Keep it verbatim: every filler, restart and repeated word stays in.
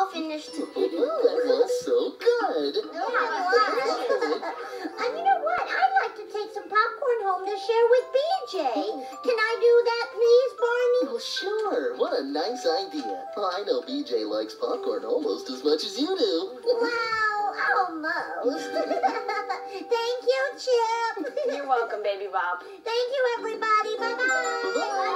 all finished. Ooh, that was so good. Yeah, it was. And you know what? I'd like to take some popcorn home to share with B J. Can I do that, please, Barney? Well, sure. What a nice idea. I know B J likes popcorn almost as much as you do. Well, almost. Thank you, Chip. You're welcome, Baby Bob. Thank you, everybody. Bye-bye. Bye.